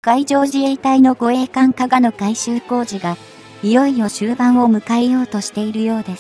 海上自衛隊の護衛艦加賀の改修工事が、いよいよ終盤を迎えようとしているようです。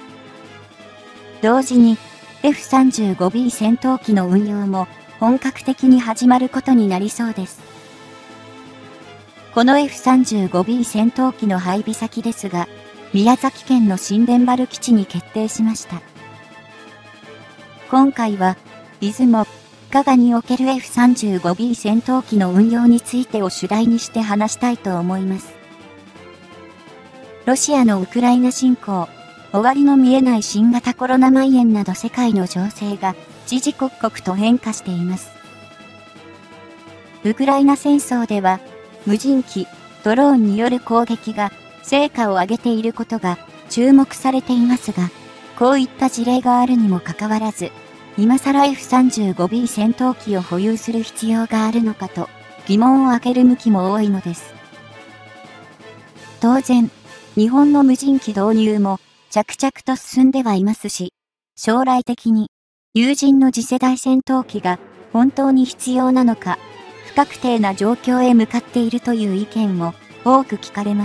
同時に、F-35B 戦闘機の運用も本格的に始まることになりそうです。この F-35B 戦闘機の配備先ですが、宮崎県の新田原基地に決定しました。今回は、出雲、加賀における F-35B 戦闘機の運用についてを主題にして話したいと思います。ロシアのウクライナ侵攻、終わりの見えない新型コロナ蔓延など世界の情勢が時々刻々と変化しています。ウクライナ戦争では、無人機、ドローンによる攻撃が成果を上げていることが注目されていますが、こういった事例があるにもかかわらず、今更 F-35B 戦闘機を保有する必要があるのかと疑問を挙げる向きも多いのです。当然、日本の無人機導入も着々と進んではいますし、将来的に有人の次世代戦闘機が本当に必要なのか、不確定な状況へ向かっているという意見も多く聞かれます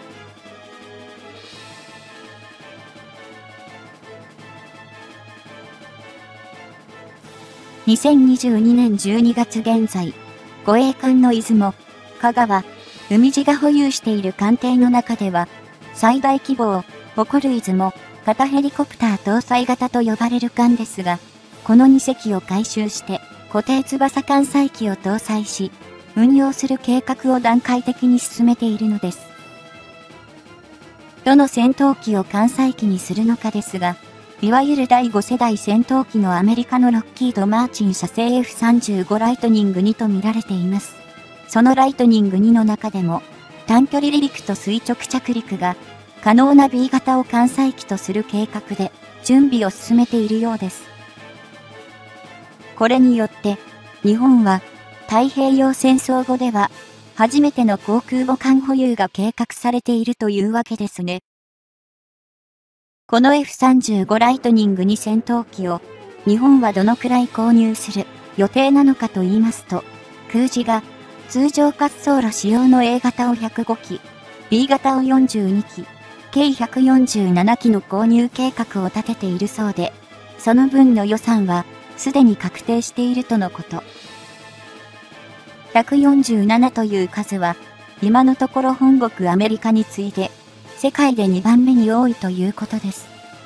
。2022年12月現在、護衛艦の出雲、加賀は、海自が保有している艦艇の中では、最大規模を誇る出雲、型ヘリコプター搭載型と呼ばれる艦ですが、この2隻を改修して固定翼艦載機を搭載し、運用する計画を段階的に進めているのです。どの戦闘機を艦載機にするのかですが、いわゆる第5世代戦闘機のアメリカのロッキード・マーチン社製 F-35 ライトニング2と見られています。そのライトニング2の中でも、短距離離陸と垂直着陸が可能な B 型を艦載機とする計画で準備を進めているようです。これによって、日本は太平洋戦争後では初めての航空母艦保有が計画されているというわけですね。この F-35 ライトニング2戦闘機を日本はどのくらい購入する予定なのかと言いますと、空自が通常滑走路使用の A 型を105機、B 型を42機、計147機の購入計画を立てているそうで、その分の予算はすでに確定しているとのこと。147という数は今のところ本国アメリカに次いで世界で2番目に多いということです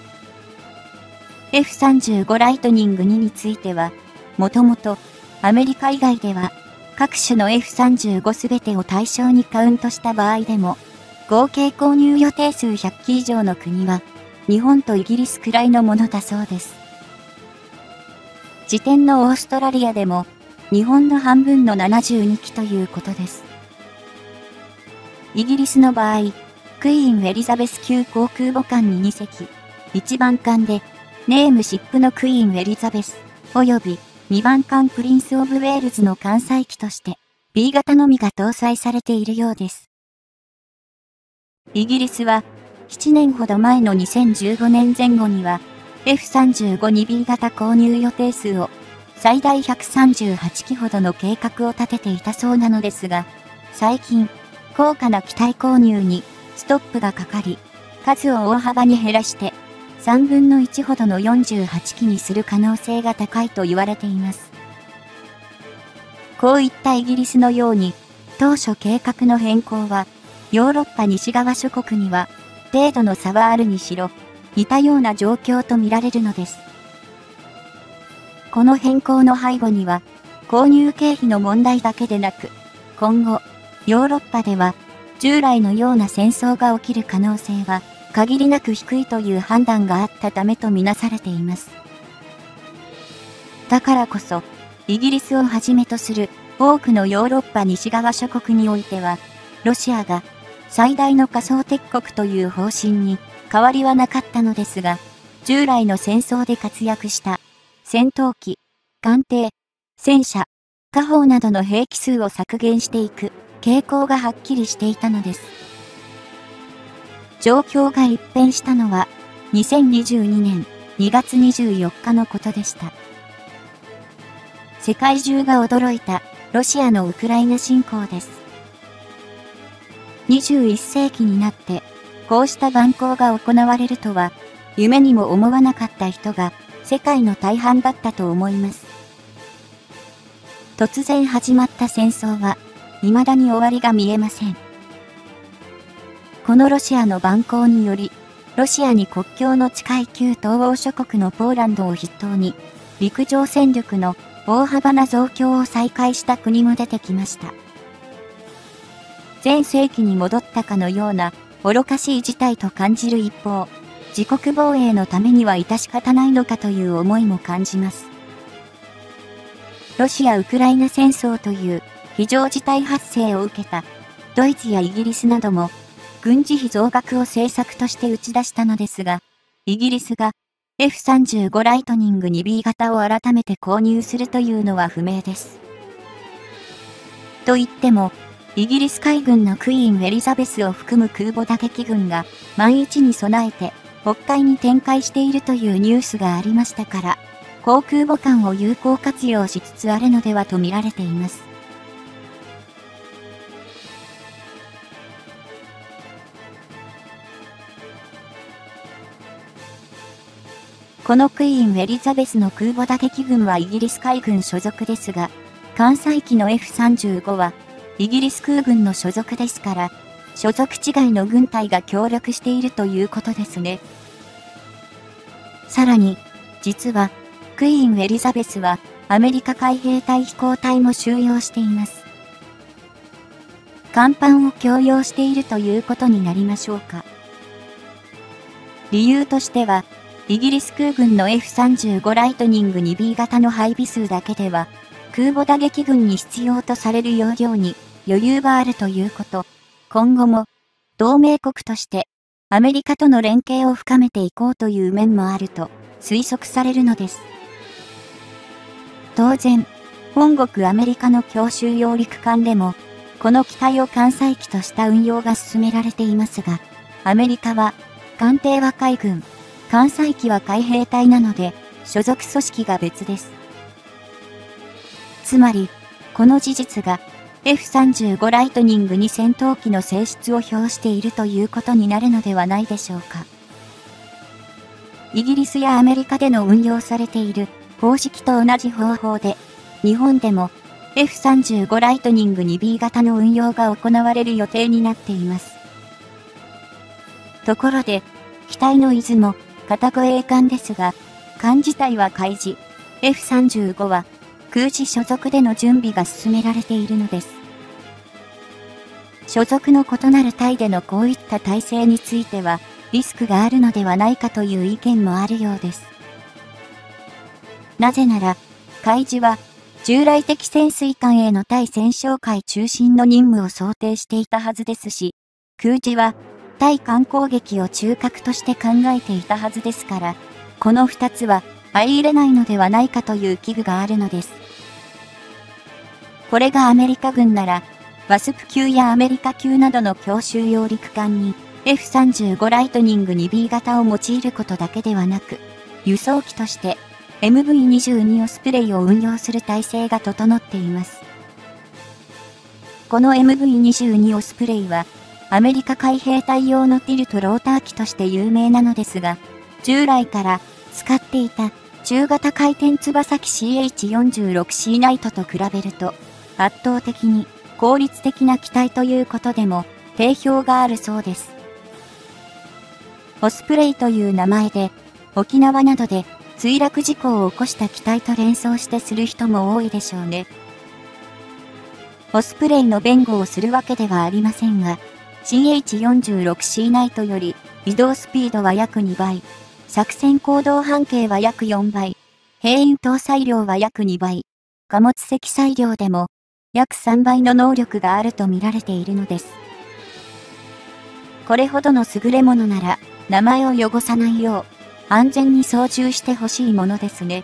。F-35 ライトニング2については、もともとアメリカ以外では各種の F-35 すべてを対象にカウントした場合でも、合計購入予定数100機以上の国は日本とイギリスくらいのものだそうです。次点のオーストラリアでも日本の半分の72機ということです。イギリスの場合、クイーン・エリザベス級航空母艦に2隻、1番艦で、ネームシップのクイーン・エリザベス、及び2番艦プリンス・オブ・ウェールズの艦載機として、B 型のみが搭載されているようです。イギリスは、7年ほど前の2015年前後には、F-35 に B 型購入予定数を、最大138機ほどの計画を立てていたそうなのですが、最近、高価な機体購入に、ストップがかかり、数を大幅に減らして、3分の1ほどの48機にする可能性が高いと言われています。こういったイギリスのように、当初計画の変更は、ヨーロッパ西側諸国には、程度の差はあるにしろ、似たような状況と見られるのです。この変更の背後には、購入経費の問題だけでなく、今後、ヨーロッパでは、従来のような戦争が起きる可能性は限りなく低いという判断があったためとみなされています。だからこそ、イギリスをはじめとする多くのヨーロッパ西側諸国においては、ロシアが最大の仮想敵国という方針に変わりはなかったのですが、従来の戦争で活躍した戦闘機、艦艇、戦車、火砲などの兵器数を削減していく傾向がはっきりしていたのです。状況が一変したのは2022年2月24日のことでした。世界中が驚いたロシアのウクライナ侵攻です。21世紀になって、こうした蛮行が行われるとは、夢にも思わなかった人が世界の大半だったと思います。突然始まった戦争は、未だに終わりが見えません。このロシアの蛮行により、ロシアに国境の近い旧東欧諸国のポーランドを筆頭に、陸上戦力の大幅な増強を再開した国も出てきました。前世紀に戻ったかのような愚かしい事態と感じる一方、自国防衛のためには致し方ないのかという思いも感じます。ロシア・ウクライナ戦争という非常事態発生を受けたドイツやイギリスなども軍事費増額を政策として打ち出したのですが、イギリスが F-35 ライトニング 2B 型を改めて購入するというのは不明です。と言っても、イギリス海軍のクイーン・エリザベスを含む空母打撃群が万一に備えて北海に展開しているというニュースがありましたから、航空母艦を有効活用しつつあるのではと見られています。このクイーン・エリザベスの空母打撃群はイギリス海軍所属ですが、艦載機の F-35 はイギリス空軍の所属ですから、所属違いの軍隊が協力しているということですね。さらに、実は、クイーン・エリザベスはアメリカ海兵隊飛行隊も収容しています。甲板を共用しているということになりましょうか。理由としては、イギリス空軍の F-35 ライトニング 2B 型の配備数だけでは、空母打撃群に必要とされる容量に余裕があるということ、今後も同盟国としてアメリカとの連携を深めていこうという面もあると推測されるのです。当然、本国アメリカの強襲揚陸艦でも、この機体を艦載機とした運用が進められていますが、アメリカは艦艇は海軍、艦載機は海兵隊なので、所属組織が別です。つまり、この事実が F-35 ライトニングに戦闘機の性質を表しているということになるのではないでしょうか。イギリスやアメリカでの運用されている方式と同じ方法で、日本でも F-35 ライトニング 2B 型の運用が行われる予定になっています。ところで、機体の出雲、片護衛艦ですが、艦自体は海自、F-35 は空自所属での準備が進められているのです。所属の異なる隊でのこういった体制については、リスクがあるのではないかという意見もあるようです。なぜなら、海自は、従来的潜水艦への対戦哨戒中心の任務を想定していたはずですし、空自は、対艦攻撃を中核として考えていたはずですから、この二つは相入れないのではないかという危惧があるのです。これがアメリカ軍なら、ワスプ級やアメリカ級などの強襲揚陸艦に F-35 ライトニング 2B 型を用いることだけではなく、輸送機として MV-22 オスプレイを運用する体制が整っています。この MV-22 オスプレイは、アメリカ海兵隊用のティルトローター機として有名なのですが、従来から使っていた中型回転翼機 CH-46C ナイトと比べると、圧倒的に効率的な機体ということでも定評があるそうです。オスプレイという名前で、沖縄などで墜落事故を起こした機体と連想してする人も多いでしょうね。オスプレイの弁護をするわけではありませんが、CH-46C ナイトより移動スピードは約2倍、作戦行動半径は約4倍、兵員搭載量は約2倍、貨物積載量でも約3倍の能力があると見られているのです。これほどの優れものなら名前を汚さないよう安全に操縦してほしいものですね。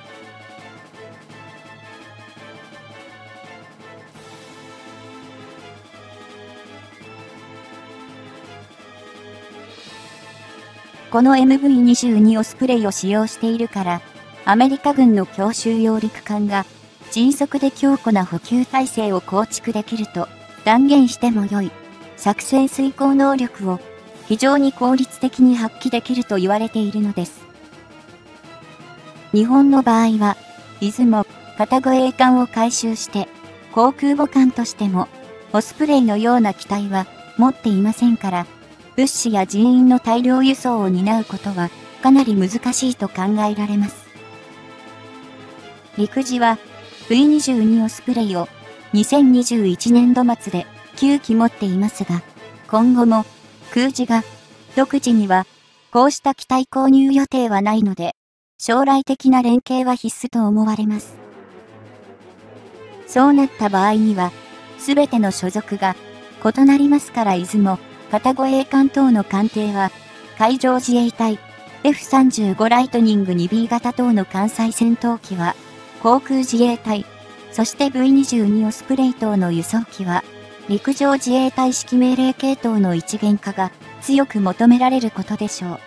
この MV-22 オスプレイを使用しているから、アメリカ軍の強襲揚陸艦が迅速で強固な補給体制を構築できると断言しても良い作戦遂行能力を非常に効率的に発揮できると言われているのです。日本の場合は、出雲、片護衛艦を改修して、航空母艦としても、オスプレイのような機体は持っていませんから、物資や人員の大量輸送を担うことはかなり難しいと考えられます。陸自は V22 オスプレイを2021年度末で9機持っていますが、今後も空自が独自にはこうした機体購入予定はないので、将来的な連携は必須と思われます。そうなった場合には、すべての所属が異なりますから出雲、片護衛艦等の艦艇は、海上自衛隊、F35 ライトニング 2B 型等の艦載戦闘機は、航空自衛隊、そして V22 オスプレイ等の輸送機は、陸上自衛隊指揮命令系統の一元化が強く求められることでしょう。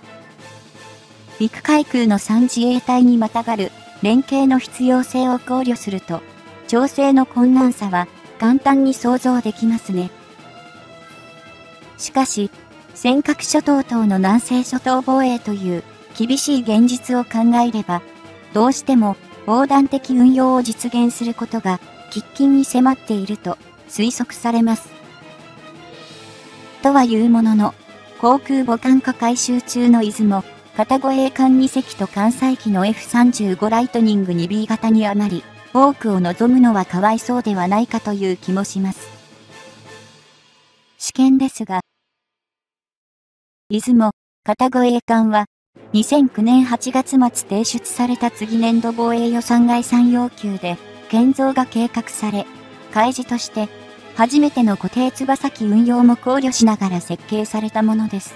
陸海空の3自衛隊にまたがる連携の必要性を考慮すると、調整の困難さは簡単に想像できますね。しかし、尖閣諸島等の南西諸島防衛という厳しい現実を考えれば、どうしても横断的運用を実現することが喫緊に迫っていると推測されます。とはいうものの、航空母艦化改修中の出雲、片護衛艦2隻と艦載機の F35 ライトニング 2B 型にあまり多くを望むのはかわいそうではないかという気もします。試験ですが、出雲、片護衛艦は、2009年8月末提出された次年度防衛予算概算要求で、建造が計画され、海自として、初めての固定翼機運用も考慮しながら設計されたものです。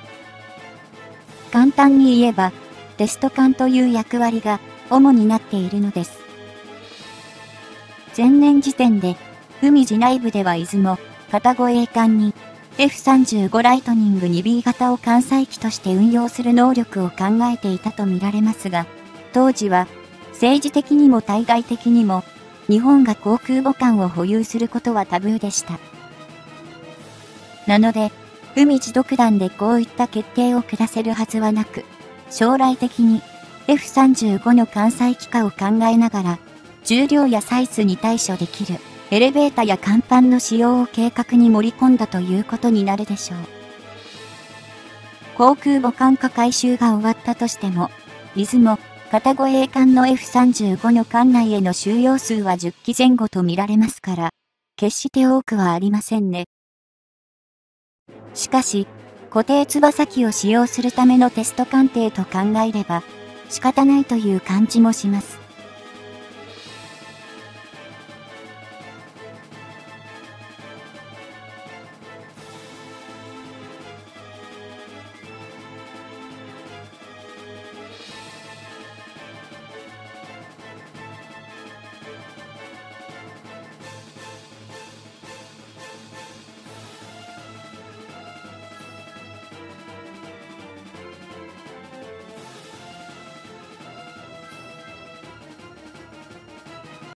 簡単に言えば、テスト艦という役割が主になっているのです。前年時点で、海自内部では出雲、片護衛艦に、F35 ライトニング 2B 型を艦載機として運用する能力を考えていたとみられますが、当時は政治的にも対外的にも日本が航空母艦を保有することはタブーでした。なので、海自独断でこういった決定を下せるはずはなく、将来的に F35 の艦載機化を考えながら、重量やサイズに対処できるエレベータや甲板の使用を計画に盛り込んだということになるでしょう。航空母艦化改修が終わったとしても、出雲、片護衛艦の F35 の艦内への収容数は10機前後と見られますから、決して多くはありませんね。しかし、固定翼機を使用するためのテスト艦艇と考えれば、仕方ないという感じもします。